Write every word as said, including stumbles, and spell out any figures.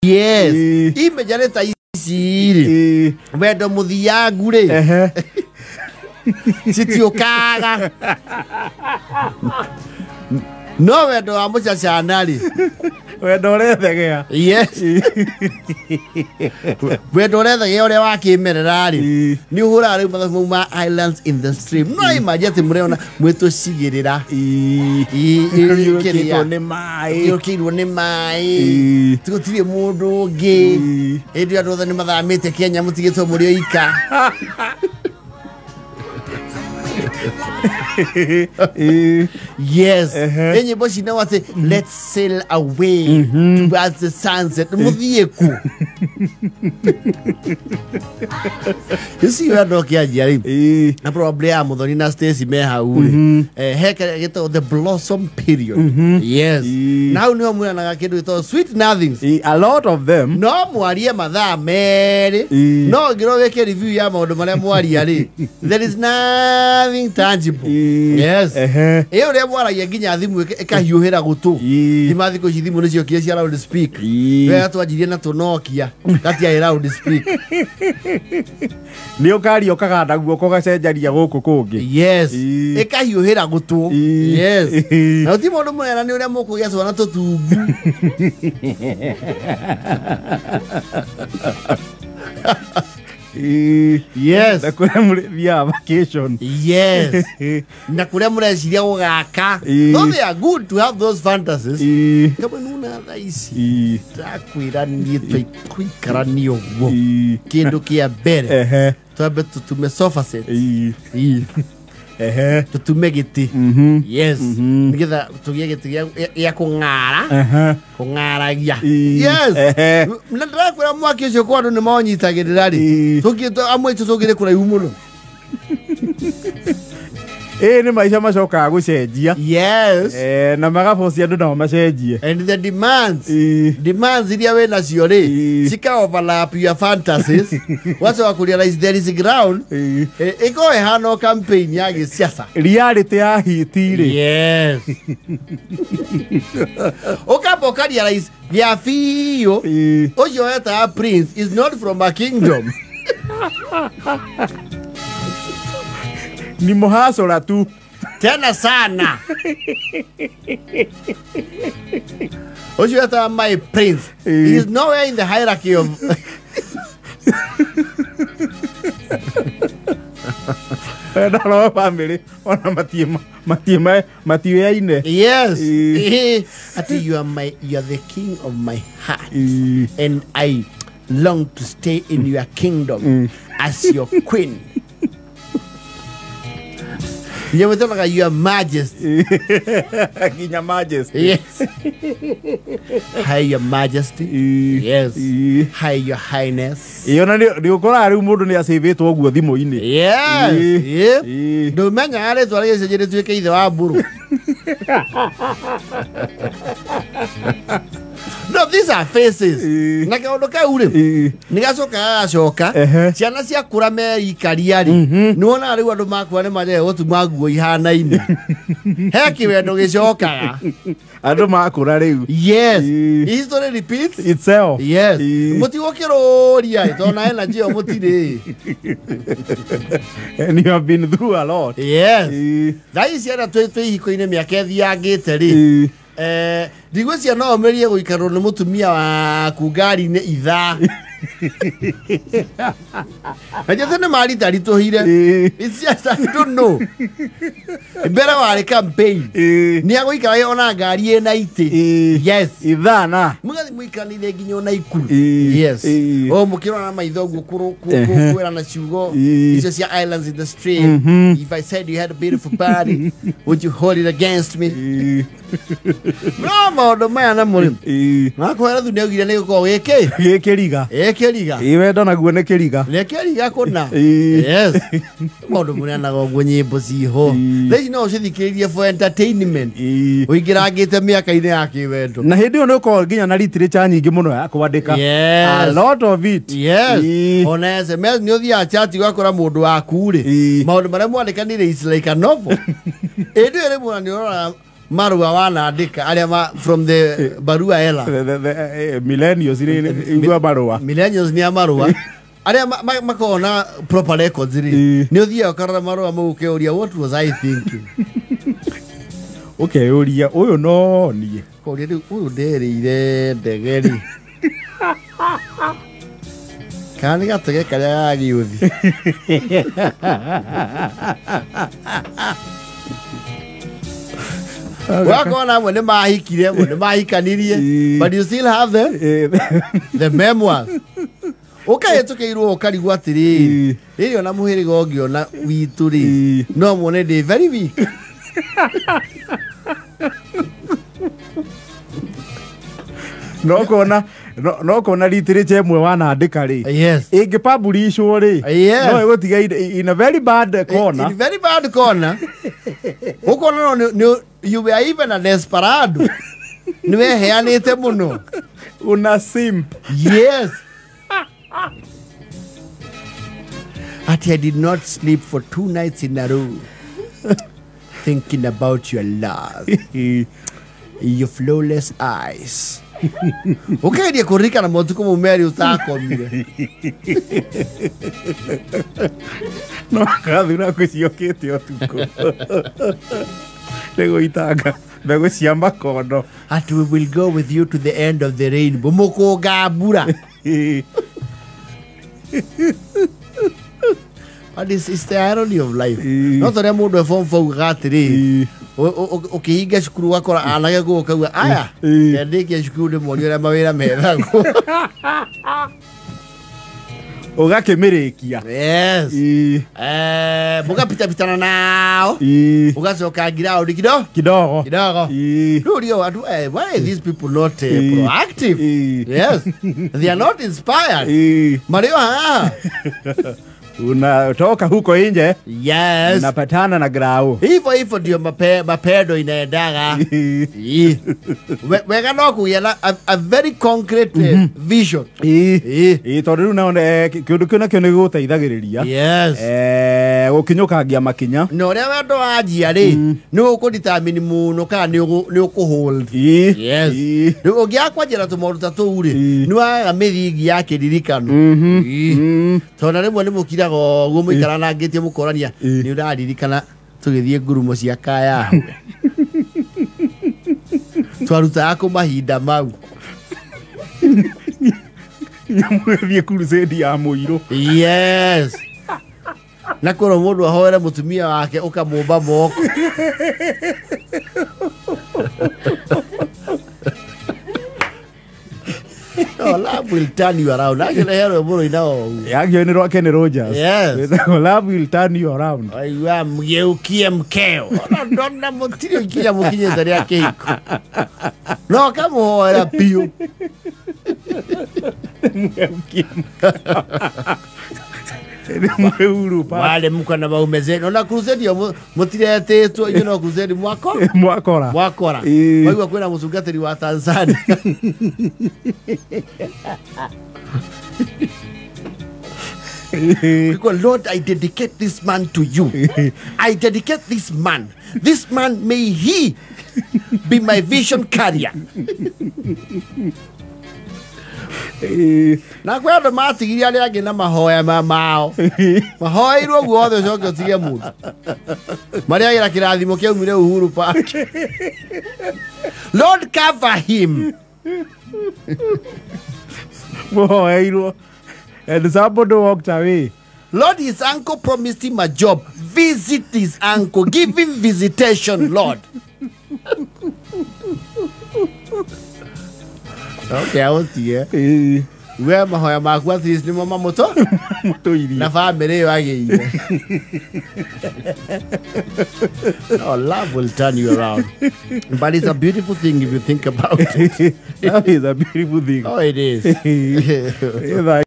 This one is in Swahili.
Yes. Ime jale ta isiri. Wendo muthia ngure. Ehe. Sitio kaga. No wendo wa muchacha nari. Wendo rethegea. Yes. Wendo rethegea ore wa kimerera ri. Ni uhura ri mathamu ma islands in the stream. No imagine mureona mweto cigirira. I i kirito ni mai. Yo kirwo ni mai. Tugotire mundu ngi. Indi andu othe ni mathamite Kenya mutigitwo muri oika. Yes. Enye boshi na wate let's sail away towards the sunset. Muthie ku. You see we are talking here. Na probably am Muthoni na Stacy me hauri. Eh heka geto the blossom period. Yes. Now ni omwe na gakindu ito sweet nothings. A lot of them. No mwarie mathaa mere. No ngiro weke review ya maundu maria mwaria ri. There is nothing tangible. Yes. Eh eh ore mwaragia nginya thimu ikahiuhira gutu. Ni mathiko thimu nicio kie cia loud speak. We atwajirie na tunokia. Kati ya loud speak. Ni ukari okaganda guoko gacenjaria guku kungi. Yes. Ikahiuhira gutu. Yes. Na uti mundu mwera ni uria mukugia twana tutungu. Yes. Na kuria muri via vacation. Yes. Na kuria muri ciria gugaka. No, they are good to have those fantasies. Kama nuna thaisi. Takwira ni twi kwikara ogwo. Kindu kia bere. Ehe. Twabe tutume sofa set. Ehe. Tutume giti. Yes. Nigetha tugie giti ya kungara. Ehe. Kungaragia. Yes. Na ndakwira mwaki ucio kwa andu ni maonyitagirira ri. Tukito amwe tutugire kuraihu muno. Eh ni maisha macoka gucenjia. Yes. Eh na magabocia andu nao macenjie. And the demands. Demands iria we nacio ri. Sika overlap your fantasies. Wacha wakurealize there is ground. Iko ehano campaign ya gisiasa. Reality ya hiti ri. Yes. Okapoka realize ya fio. Ojo eta prince is not from a kingdom. Ni muhasora tu tena sana. Ojo eta my prince he is nowhere in the hierarchy of Hello family ona matima matima matia ine. Yes. Ati you are my you are the king of my heart and I long to stay in your kingdom as your queen. You were talking about your majesty. Your majesty. Yes. Hi, your majesty. Yes. Hi, your highness. You know, you go out of mood and say, wait, or go the moine. Yes. Yeah. Do men are it or is it to take the aburu? No, these are faces. Nakaodoka ure. Nigasoka ashoka. Ciana cia kura me ikariari. Nuona ari wandu makwa ne maje otu maguo ihana ine. Heki wendo gicokaga. Andu makura riu. Yes. History repeats itself. Yes. Mutigo kiroria itona energy o mutire. And you have been through a lot. Yes. Dai ciana twi twi hiko-ine miaka ethiangite ri. Eh, digo cia no merie guikarwo ni mutumia wa kungari ne itha. Aje ne mari tari to hire. It's just I don't know. Better wale campaign. Ni ago ikara ona ngari ena ite. Yes. Itha na. Mugathi muikanire nginya ona ikuru. Yes. O mukiro na maitho gukuru kukwira na ciugo. It's just your islands in the stream. If I said you had a beautiful body, would you hold it against me? No, maundu maya na muri. Nakwera thu neugire ni guko wiki. Gikiriga. Ekiriga. Iwe ndona guo ni kiriga. Ne kiriga kuna. Yes. Maundu muri na go nyimbo ciho. Thei no cithikiririe for entertainment. Uingirangite miaka ine ya kiwendo. Na hindi ono ko nginya na literature nyingi muno ya kwandika. A lot of it. Yes. Ona S M S ni uthia chat gwakora mundu waku ri. Maundu maria mwandikanire is like a novel. Indi ri mwana ni ora marua wanaandika aria ma from the barua ela millennials igwa marua millennials ni marua aria makona proper records ri ni uthia ukarora marua mau ukeuria what was I thinking ukeuria uyu no nie kuria ri uyu nderire ndegeri kani gatege karia agiuthi wakona mwe ni mahikire mwe ni mahikanirie but you still have the the memoirs okay tukeirwo ukarigwa atiri riri ona muhiriga ongiona witu ri no muone ndi very weak no kona no kona literature imwe wanaandika ri yes ingi publishwo ri no igutiga in a very bad corner in very bad corner ukona no you were even a desperado niwe heanite muno una simp yes At I did not sleep for two nights in a row thinking about your love your flawless eyes okay dia kurika na motu como meri utakomire no kadura kuciokete otuko lego itanga bego ciamba kono at we will go with you to the end of the rainbow moko gabura and this is the irony of life not that mood of form for gatri ukihinga cukuru wakora anage guka aya ndike cukuru de monyo mawira mega ugakimirikia yes eh muga pita pitana nao ugacoka ground kidogo kidogo kidogo ndio adu why these people not uh, proactive yes they are not inspired mario ha unatoka huko nje yes unapatana na grau hivyo hivyo ndio mape, mapedo inaendaga wega no kuyela a, a very concrete mm -hmm. vision eh tondu na kindu kina kio ni guteithagiriria yes eh gukinyukangia makinya no ria wendo wajia ri ni ukudetermine muno kana ni ukuhold yes ni ugiakwa njira tumoruta tuuri ni wa mithingi yake ririkano tona rimwe ni mukira go muikara na ngitie mukorania ni uraririkana tugithie ngurumo cia kaya twaruta ako mahinda mau nyamwethie crusade ya muiro yes na koro mundu ahoera mutumia wake ukamumba moko oh, love will turn you around. Actually, hero bro ina. Yagyo ni Rock and Rogers. Yes. Love will turn you around. Ayu mgeukie mkeo. Ndona mutirio kila mukinye ndani yake iko. No kama hoera pio. Mgeukie. Wale mko na baume zenu na crusade yo mutirete tu you know crusade mwako mwakora mwakora waiwa kwena musungatiri wa Tanzania because Lord I dedicate this man to you I dedicate this man this man may he be my vision carrier na kwa ndo matigiria ria ngi na mahoya ma mao mahoirwo guothe coko tige mutu maria gira kirathimo kia umire Uhuru Park Lord cover him mahoirwo and somebody walked away Lord his uncle promised him a job visit his uncle give him visitation Lord okay, I was here. Where my mark was his name, Mama Moto? Na family, oh, love will turn you around. But it's a beautiful thing if you think about it. That is a beautiful thing. Oh, it is.